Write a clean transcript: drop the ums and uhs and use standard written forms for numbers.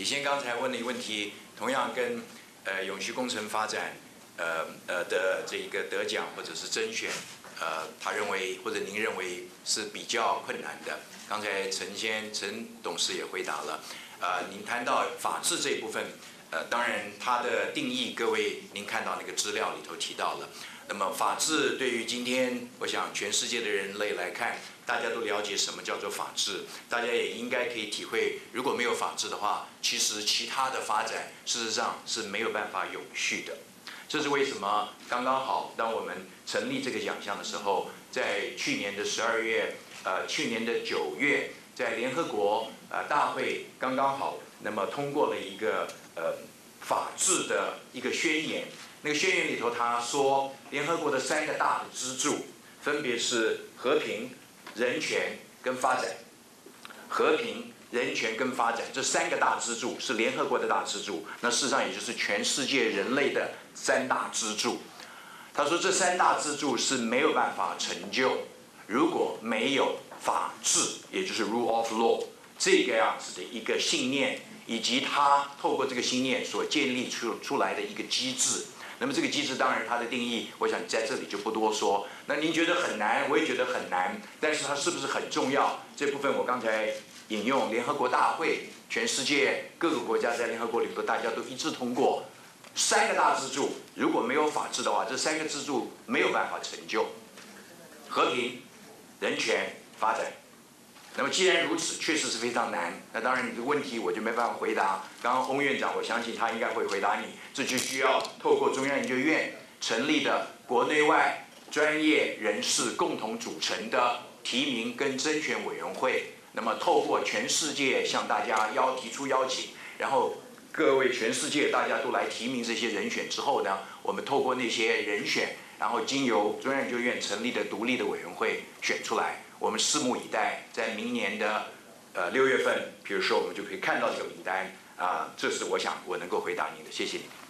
李先刚才问的一个问题，同样跟永续工程发展的这个得奖或者是甄选，他认为或者您认为是比较困难的。刚才陈董事也回答了。您谈到法治这一部分，当然它的定义，各位您看到那个资料里头提到了。那么法治对于今天，我想全世界的人类来看，大家都了解什么叫做法治，大家也应该可以体会，如果没有法治的话，其实其他的发展事实上是没有办法永续的。这是为什么刚刚好，当我们成立这个奖项的时候，在去年的12月，去年的9月，在联合国大会刚刚好，那么通过了一个法治的一个宣言。那个宣言里头，他说，联合国的3个大的支柱，分别是和平、人权跟发展。和平、人权跟发展这3个大支柱是联合国的大支柱，那事实上也就是全世界人类的3大支柱。他说这3大支柱是没有办法成就，如果没有法治，也就是 rule of law 这个样子的一个信念，以及他透过这个信念所建立出来的一个机制。那么这个机制当然它的定义，我想在这里就不多说。那您觉得很难，我也觉得很难，但是它是不是很重要？这部分我刚才引用联合国大会，全世界各个国家在联合国里头大家都一致通过3个大支柱，如果没有法治的话，这3个支柱没有办法成就和平、人权、发展。那么既然如此，确实是非常难。那当然你的问题我就没办法回答。刚刚翁院长，我相信他应该会回答你，这就需要透过中央研究院成立的国内外专业人士共同组成的提名跟甄选委员会。那么透过全世界向大家提出邀请，然后各位全世界大家都来提名这些人选之后呢，我们透过那些人选，然后经由中央研究院成立的独立的委员会选出来。我们拭目以待，在明年的6月份，比如说我们就可以看到这个名单这是我想我能够回答您的，谢谢你。